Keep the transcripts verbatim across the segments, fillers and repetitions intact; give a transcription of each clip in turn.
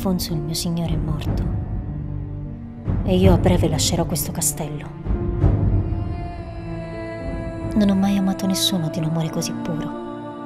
Alfonso, il mio signore, è morto. E io a breve lascerò questo castello. Non ho mai amato nessuno di un amore così puro.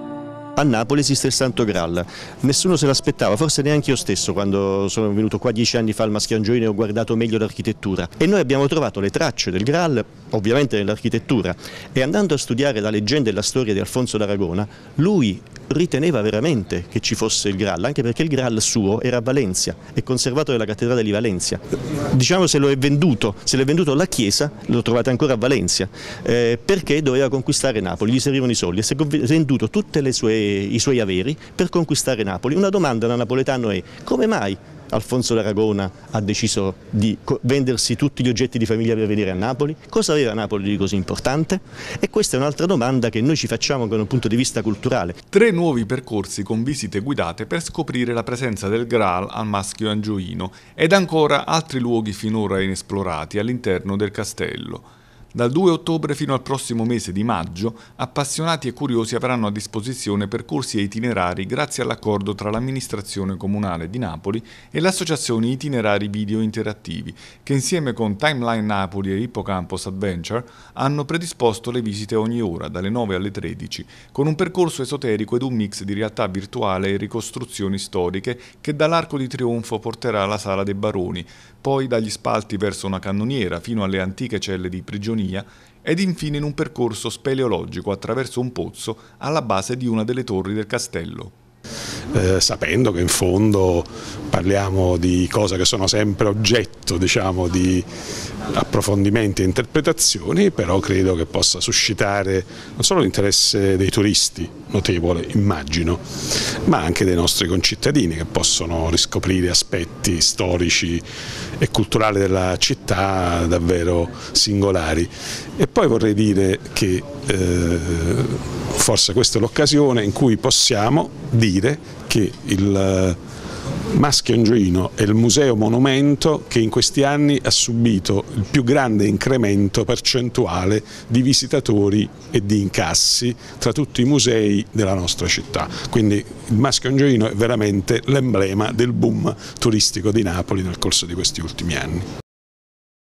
A Napoli esiste il Santo Graal, nessuno se l'aspettava, forse neanche io stesso quando sono venuto qua dieci anni fa al Maschio-Angioino e ho guardato meglio l'architettura. E noi abbiamo trovato le tracce del Graal, ovviamente nell'architettura, e andando a studiare la leggenda e la storia di Alfonso d'Aragona, lui riteneva veramente che ci fosse il Graal, anche perché il Graal suo era a Valencia, è conservato nella cattedrale di Valencia. Diciamo se lo è venduto, se l'è venduto la chiesa, lo trovate ancora a Valencia, eh, perché doveva conquistare Napoli, gli servivano i soldi e si è venduto tutte le sue i suoi averi per conquistare Napoli. Una domanda da napoletano è: come mai Alfonso d'Aragona ha deciso di vendersi tutti gli oggetti di famiglia per venire a Napoli? Cosa aveva Napoli di così importante? E questa è un'altra domanda che noi ci facciamo da un punto di vista culturale. Tre nuovi percorsi con visite guidate per scoprire la presenza del Graal al Maschio-Angioino ed ancora altri luoghi finora inesplorati all'interno del castello. Dal due ottobre fino al prossimo mese di maggio, appassionati e curiosi avranno a disposizione percorsi e itinerari grazie all'accordo tra l'amministrazione comunale di Napoli e l'associazione Itinerari Video Interattivi, che insieme con Timeline Napoli e Hippocampus Adventure hanno predisposto le visite ogni ora, dalle nove alle tredici, con un percorso esoterico ed un mix di realtà virtuale e ricostruzioni storiche che dall'Arco di Trionfo porterà alla Sala dei Baroni, poi dagli spalti verso una cannoniera fino alle antiche celle di prigionia ed infine in un percorso speleologico attraverso un pozzo alla base di una delle torri del castello. Eh, sapendo che in fondo parliamo di cose che sono sempre oggetto, diciamo, di approfondimenti e interpretazioni, però credo che possa suscitare non solo l'interesse dei turisti, notevole immagino, ma anche dei nostri concittadini che possono riscoprire aspetti storici e culturali della città davvero singolari. E poi vorrei dire che eh, forse questa è l'occasione in cui possiamo dire che il Maschio-Angioino è il museo monumento che in questi anni ha subito il più grande incremento percentuale di visitatori e di incassi tra tutti i musei della nostra città. Quindi il Maschio-Angioino è veramente l'emblema del boom turistico di Napoli nel corso di questi ultimi anni.